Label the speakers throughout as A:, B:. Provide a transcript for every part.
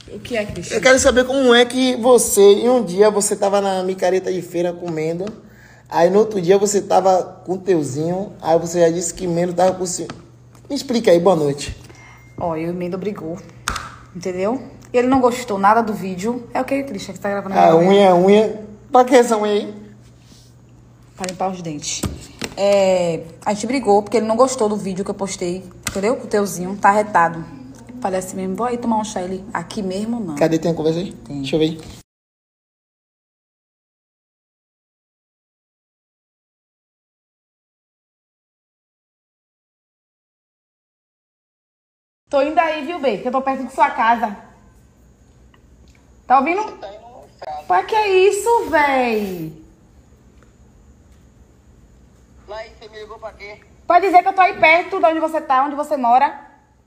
A: O que é, Cristian?
B: Eu quero saber como é que você, em um dia, você tava na micareta de feira comendo, aí no outro dia você tava com o teuzinho, aí você já disse que Mendo tava com o senhor. Me explica aí, boa noite.
A: Ó, eu e o Mendo brigou, entendeu? Ele não gostou nada do vídeo. É o que, Cristian, que você tá gravando?
B: A unha. Pra que essa unha aí?
A: Pra limpar os dentes. A gente brigou porque ele não gostou do vídeo que eu postei, entendeu? Com o teuzinho, tá arretado. Falei assim mesmo, vou aí tomar um chá. Ele, aqui mesmo não.
B: Cadê? Tem a conversa aí?
A: Tem.
B: Deixa eu ver.
A: Tô indo aí, viu, Bê? Que eu tô perto de sua casa. Tá ouvindo? Pra que isso, véi?
C: Laís, você me ligou pra quê?
A: Pode dizer que eu tô aí perto de onde você tá, onde você mora.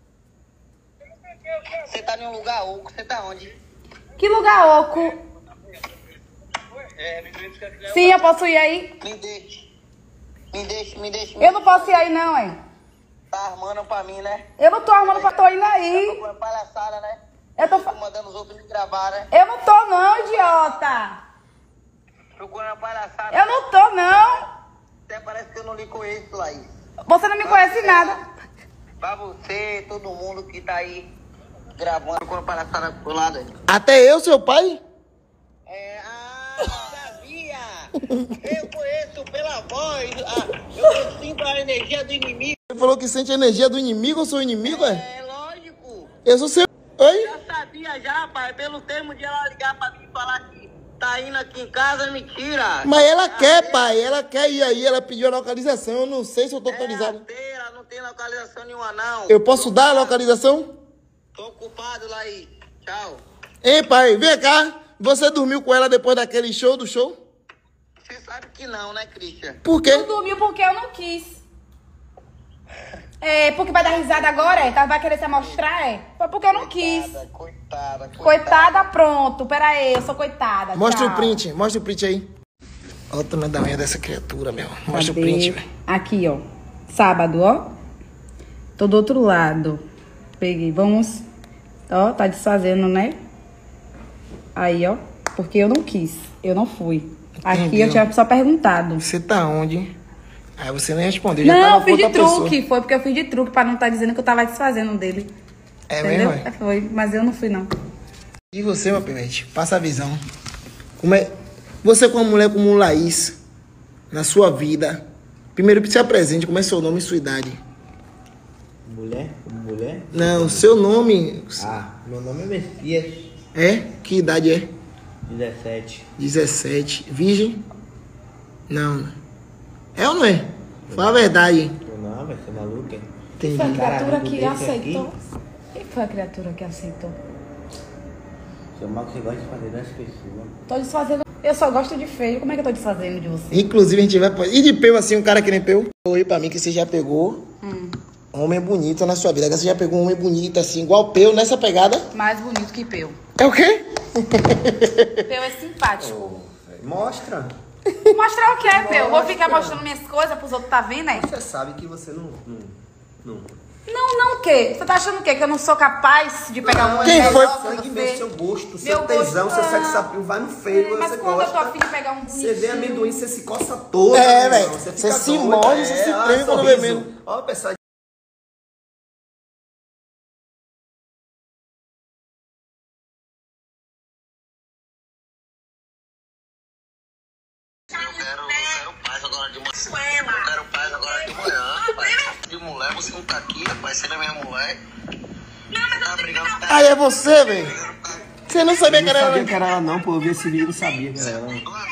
C: Você tá em um lugar oco, você tá onde?
A: Que lugar oco? Sim, eu posso ir aí.
C: Me deixa.
A: Eu não posso ir aí, não, hein?
C: Tá armando pra mim, né?
A: Eu não tô armando pra tô indo
C: Tá
A: aí.
C: procurando palhaçada, né?
A: Eu tô...
C: Tô mandando os outros me gravar, né?
A: Eu não tô, não, idiota.
C: Procurando palhaçada.
A: Eu não tô, não.
C: Até parece que eu não lhe conheço, Laís.
A: Você não me conhece nada.
C: Pra você, todo mundo que tá aí gravando, procurando palhaçada pro lado aí.
B: Até eu, seu pai?
C: Sabia! Eu conheço pela voz. Eu sinto a energia do inimigo.
B: Você falou que sente a energia do inimigo, eu sou o inimigo, é?
C: É lógico.
B: Eu sou seu... Oi?
C: Já sabia já, pai, pelo termo de ela ligar pra mim e falar que tá indo aqui em casa, mentira.
B: Mas ela quer, pai, ela quer ir aí, ela pediu a localização, eu não sei se eu tô autorizado.
C: Ela não tem localização nenhuma, não.
B: Eu posso dar a localização?
C: Tô ocupado, Laís. Tchau.
B: Ei, pai, vem cá, você dormiu com ela depois daquele show, do show?
C: Você sabe que não, né, Cristian?
B: Por quê?
A: Tu dormiu porque eu não quis. Porque vai dar risada agora, é? Vai querer se amostrar, é? Foi porque eu não quis.
C: Coitada.
A: Coitada, pronto. Pera aí, eu sou coitada.
B: Mostra
A: tchau.
B: mostra o print aí. Olha o tamanho da unha dessa criatura, meu. Mostra
A: Cadê?
B: o print, velho.
A: Aqui, ó. Sábado, ó. Tô do outro lado. Peguei, vamos. Ó, tá desfazendo, né? Aí, ó. Porque eu não quis. Eu não fui. Aqui
B: Entendi.
A: eu tinha só perguntado.
B: Você tá onde? Aí você nem respondeu, já
A: Não,
B: tava
A: eu fiz
B: com
A: de
B: outra pessoa.
A: truque. Foi porque eu fiz de truque pra não estar dizendo que eu tava desfazendo dele.
B: É
A: Entendeu?
B: mesmo, é?
A: Foi, mas eu não fui, não.
B: E você, meu pivete? Passa a visão. Como é... Você com uma mulher como Laís, na sua vida, primeiro se apresente, como é seu nome e sua idade?
D: Mulher? Mulher?
B: Não, seu nome...
D: Meu nome é Messias.
B: É? Que idade é?
D: 17.
B: 17. Virgem? Não. É ou não é? Fala a verdade.
D: Não, vai ser maluca.
B: Entendi.
A: Foi a criatura
D: Caralho,
A: que
D: desse
A: aceitou. Quem foi a criatura que aceitou?
D: Seu mal que você gosta de fazer das pessoas.
A: Tô desfazendo. Eu só gosto de feio. Como é que eu tô desfazendo de você?
B: Inclusive, a gente vai... E de peu, assim, um cara que nem peu? Oi pra mim que você já pegou um homem bonito na sua vida. Você já pegou um homem bonito, assim, igual peu, nessa pegada?
A: Mais bonito que peu.
B: É o quê?
A: Peu é simpático.
D: Mostra.
A: Mostrar o que é, peu? Vou ficar mostrando minhas coisas pros outros tá vendo, aí?
D: Você sabe que você não.
A: Não o quê? Você tá achando o quê? Que eu não sou capaz de pegar uma
B: Quem
A: mulher
B: foi?
A: igual
D: Sangue
A: você?
D: vê seu gosto,
A: Meu
D: seu tesão,
A: gosto,
D: seu
A: ah.
D: sex appeal vai no feio,
A: Mas
D: você
A: quando eu tô
D: gosta.
A: afim de pegar um
D: Você vê
A: bonitinho...
D: amendoim, você se coça toda.
B: É,
D: meu
B: velho.
D: irmão.
B: Você
D: fica
B: se
D: doido,
B: morde, você se treme quando vê
D: sorriso.
B: mesmo.
D: Ó, pessoal.
C: Eu quero paz agora de manhã. Eu quero paz agora de manhã, rapaz. De mulher, você não tá aqui, rapaz. Você não é minha mulher. Tá brigando com
B: Aí é você, velho. Você não sabia que
D: Eu
B: era
D: não sabia
B: ela.
D: que era ela não, pô. Eu vi esse vídeo e não sabia que era ela.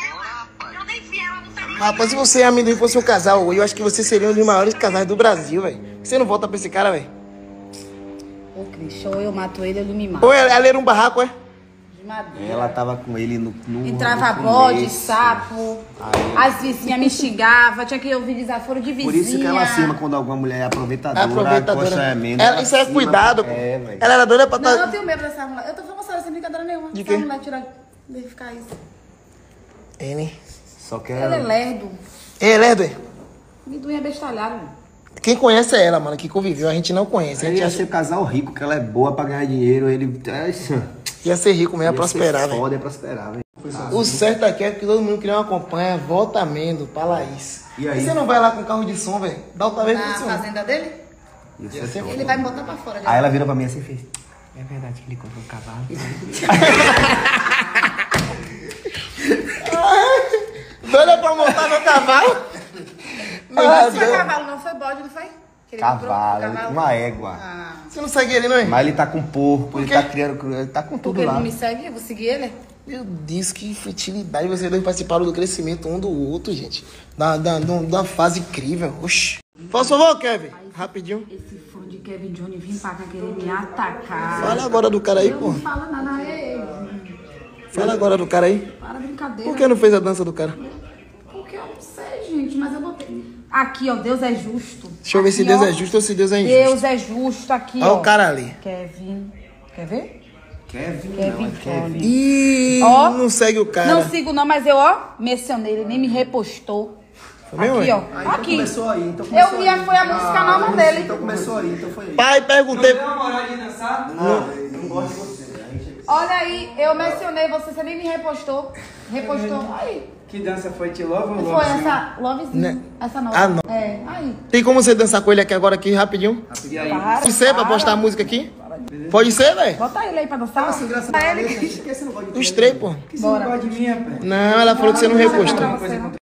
B: Rapaz, se você e a amendoim fosse um casal, eu acho que você seria um dos maiores casais do Brasil, velho. Você não volta pra esse cara, velho?
A: Ô, Cris, ou eu mato ele, ele me mata.
B: Ou ela era um barraco, é?
A: De madeira.
D: Ela tava com ele no
A: Entrava
D: no
A: bode,
D: começo.
A: sapo,
D: Aí-
A: as vizinhas me xingavam, tinha que ouvir desaforo de vizinha.
D: Por isso que ela cima quando alguma mulher é aproveitadora,
B: Aproveitadora.
D: coxa é menos.
B: Ela, isso é
D: cima,
B: cuidado, pô.
D: É, velho.
B: Ela era doida pra
A: Não, eu
B: estar...
A: tenho medo dessa mulher. Eu tô falando sério, sem brincadeira nenhuma.
B: De
A: Essa
B: quê?
A: mulher tira... Deixa ficar isso.
B: N.
D: Só que
A: Ele é lerdo.
B: Ela é, doido.
A: Amendoim é bestalhado.
B: Quem conhece é ela, mano, que conviveu. A gente não conhece. A
D: ele
B: gente
D: ia
B: acha...
D: ser casal rico, que ela é boa pra ganhar dinheiro. Ele. É isso.
B: Ia ser rico mesmo, ia prosperar, velho.
D: Foda, ia prosperar, velho.
B: O certo aqui é que todo mundo que não acompanha, volta Mendo pra Laís.
D: E aí?
B: Você não vai lá com carro de som, velho? Dá outra vez
A: Na
B: pro som.
A: fazenda dele?
D: Isso
B: Ia
D: é
B: ser
D: foda.
A: Ele vai me botar pra fora.
D: Aí ela virou pra mim assim e fez. É verdade que ele comprou um cavalo.
B: Doida pra montar meu cavalo?
A: Não
B: Ah,
A: foi
B: Deus.
A: cavalo, não foi bode, não foi? Que ele comprou
D: Cavalo, uma égua.
A: Ah,
B: Você não segue ele, não, hein?
D: Mas ele tá com porco, ele
B: quê?
D: tá criando, ele tá com
A: porque
D: tudo
A: ele
D: lá.
A: não me segue, eu vou seguir ele.
B: Meu Deus, que fertilidade. Vocês dois participaram do crescimento um do outro, gente. Da fase incrível. Oxi. Faz favor, Kevin. Rapidinho.
A: Esse fã de Kevin Johnny vem pra cá querer me atacar.
B: Fala agora do cara aí,
A: Eu
B: pô.
A: não falo nada,
B: Fala agora do cara aí.
A: para brincadeira.
B: Por que não fez a dança do cara?
A: Porque eu não sei, gente, mas eu botei. Aqui, ó, Deus é justo.
B: Deixa eu ver se
A: Aqui,
B: Deus
A: ó,
B: é justo ou se Deus é injusto.
A: Deus é justo aqui,
B: Olha
A: ó.
B: o cara ali.
A: Kevin. Quer ver?
D: Kevin,
A: Kevin
D: não, é
A: Johnny.
B: Ih,
A: Ó,
B: não segue o cara.
A: Não sigo não, mas eu, ó, mencionei, ele nem me repostou.
B: Foi mesmo,
A: Aqui,
B: é?
A: ó.
D: Então
A: Aqui.
D: começou aí, então
A: Eu
D: começou
A: vi,
D: aí.
A: foi a música nova dele.
D: Então começou aí, então foi aí.
B: Pai, perguntei.
D: Não, ele não gosta de você.
A: Olha aí, eu mencionei você nem me repostou. Repostou. Aí.
E: Que dança foi? Te Love ou
A: Foi
E: Love?
A: essa Lovezinho.
B: Né?
A: Essa nova.
B: Ah, não.
A: É, aí.
B: Tem como você dançar com ele aqui agora, aqui, rapidinho?
E: E aí?
A: Para,
B: Pode ser pra
A: para.
B: postar a música aqui? Pode ser, velho?
A: Bota ele aí pra dançar. Pra ele.
D: Por que você não gosta de
B: Os três, pô.
E: Por que você não gosta de mim, rapaz?
B: Não, ela falou que você não repostou.
A: Pra você, não.